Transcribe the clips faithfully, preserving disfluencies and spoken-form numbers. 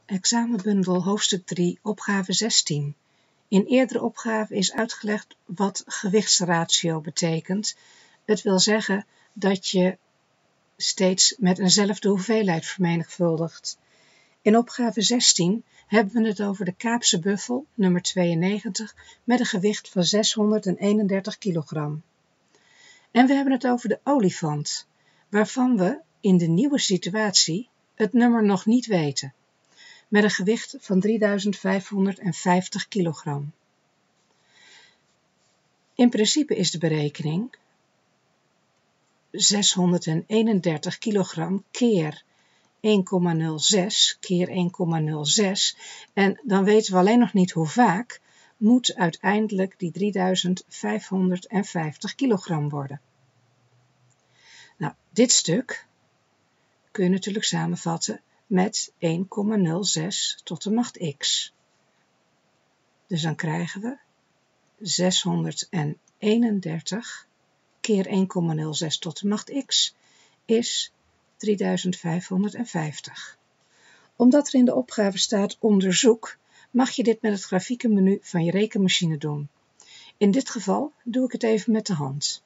Examenbundel hoofdstuk drie, opgave zestien. In eerdere opgave is uitgelegd wat gewichtsratio betekent. Het wil zeggen dat je steeds met eenzelfde hoeveelheid vermenigvuldigt. In opgave zestien hebben we het over de Kaapse buffel, nummer tweeënnegentig, met een gewicht van zeshonderdeenendertig kilogram. En we hebben het over de olifant, waarvan we in de nieuwe situatie het nummer nog niet weten, met een gewicht van drieduizend vijfhonderdvijftig kilogram. In principe is de berekening zeshonderdeenendertig kilogram keer één komma nul zes keer één komma nul zes en dan weten we alleen nog niet hoe vaak, moet uiteindelijk die drieduizend vijfhonderdvijftig kilogram worden. Nou, dit stuk kun je natuurlijk samenvatten met één komma nul zes tot de macht x. Dus dan krijgen we zeshonderdeenendertig keer één komma nul zes tot de macht x is drieduizend vijfhonderdvijftig. Omdat er in de opgave staat onderzoek, mag je dit met het grafiekenmenu van je rekenmachine doen. In dit geval doe ik het even met de hand.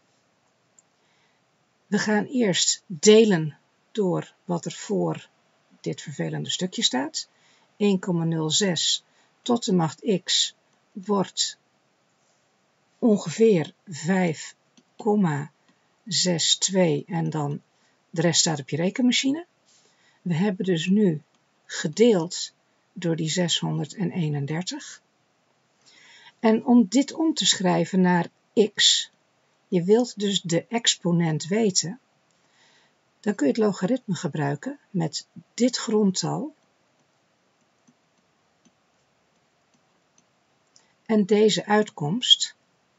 We gaan eerst delen door wat er voor dit vervelende stukje staat. één komma nul zes tot de macht x wordt ongeveer vijf komma zwesentwintig en dan de rest staat op je rekenmachine. We hebben dus nu gedeeld door die zeshonderdeenendertig. En om dit om te schrijven naar x, je wilt dus de exponent weten, dan kun je het logaritme gebruiken met dit grondtal en deze uitkomst.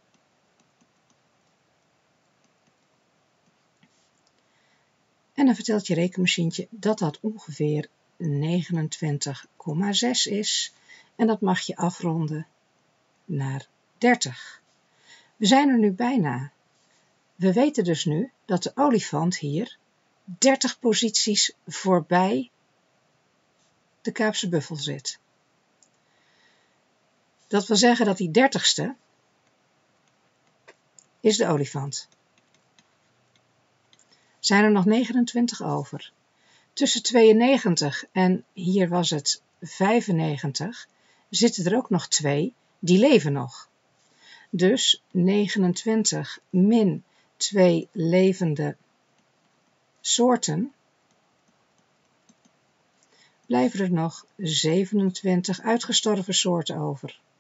En dan vertelt je rekenmachientje dat dat ongeveer negenentwintig komma zes is en dat mag je afronden naar dertig. We zijn er nu bijna. We weten dus nu dat de olifant hier dertig posities voorbij de Kaapse buffel zit. Dat wil zeggen dat die dertigste is de olifant. Zijn er nog negenentwintig over. Tussen tweeënnegentig en hier was het vijfennegentig zitten er ook nog twee, die leven nog. Dus negenentwintig min twee levende soorten, blijven er nog zevenentwintig uitgestorven soorten over.